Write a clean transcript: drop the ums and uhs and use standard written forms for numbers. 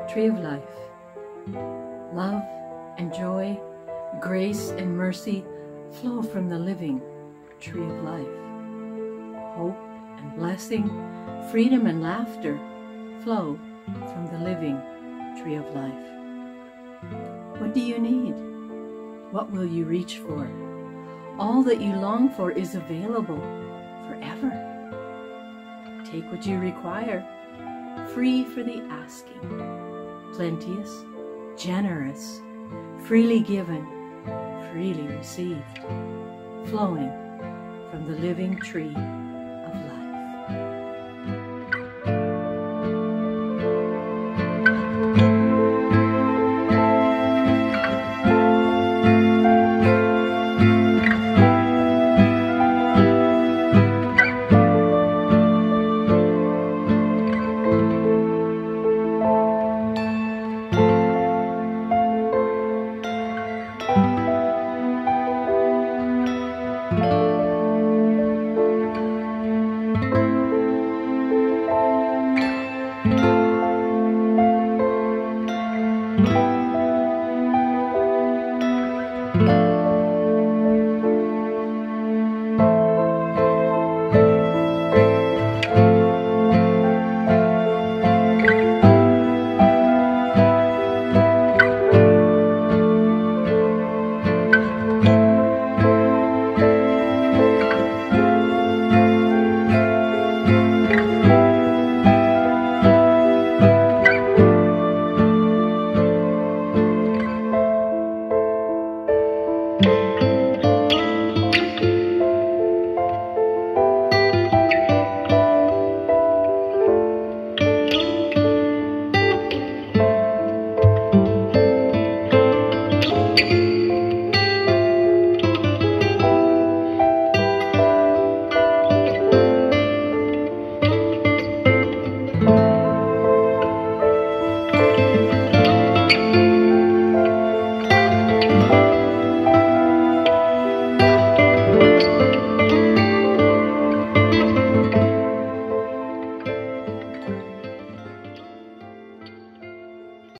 Tree of life. Love and joy, grace and mercy flow from the living tree of life. Hope and blessing, freedom and laughter flow from the living tree of life. What do you need? What will you reach for? All that you long for is available forever. Take what you require, free for the asking, plenteous, generous, freely given, freely received, flowing from the living tree